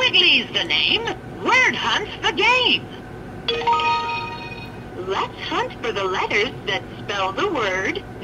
Quigley's the name. Word hunt's the game. Let's hunt for the letters that spell the word